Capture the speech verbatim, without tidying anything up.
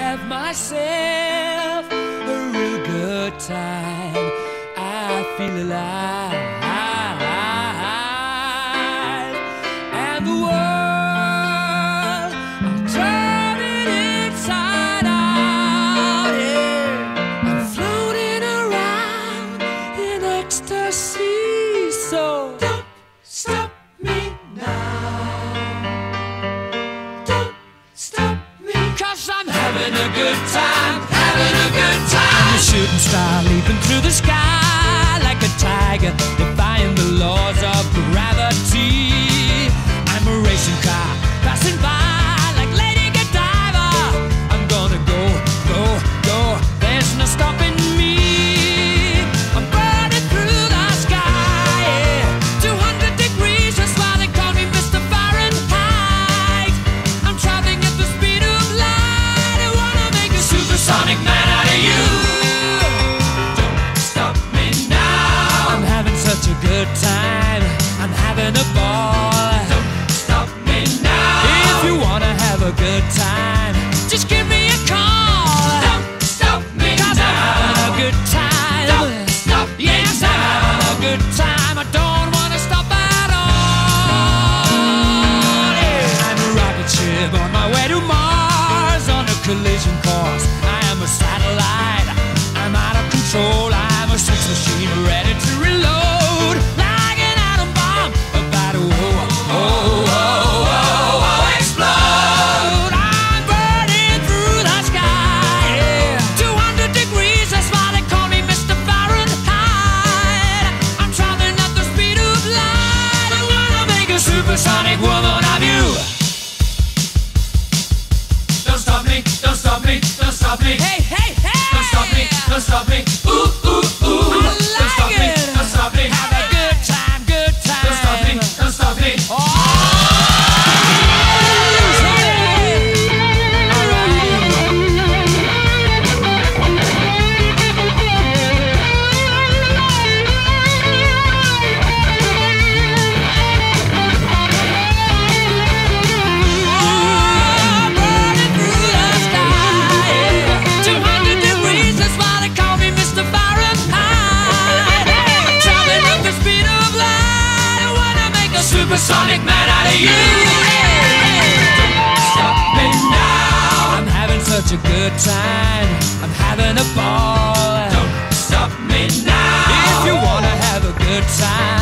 have myself a real good time. I feel alive, and the world, I'm turning inside out. Yeah, I'm floating around in ecstasy. So don't stop me now. Don't stop me, 'cause I'm having a good time, having a good time. I'm a shooting star leaping through the sky like a tiger, defying the laws of gravity. I'm a racing car passing by like Lady Godiva. I'm gonna go, go, go. There's no stopping me. I'm burning through the sky, yeah. two hundred degrees, that's why they call me Mister Fahrenheit. I'm traveling at the speed of light. I wanna make a supersonic man out of you. Such a good time, I'm having a ball. Don't stop me now. If you wanna have a good time, just give me a call. Don't stop me 'cause now. I'm having a good time. Don't stop me yes, now. I'm having a good time. I don't wanna stop at all. Yeah. I'm a rocket ship on my way to Mars on a collision course. I am a satellite. I'm out of control. I'm a sex machine ready to reload. Supersonic woman of you. Don't stop me, don't stop me, don't stop me. Hey, hey, hey. Don't stop me, don't stop me. Ooh, ooh, ooh. I like don't stop it. me, don't stop me. Have a good time, good time. Don't stop me, don't stop me. Oh. Supersonic man out of you. Don't stop me now. I'm having such a good time. I'm having a ball. Don't stop me now. If you wanna have a good time,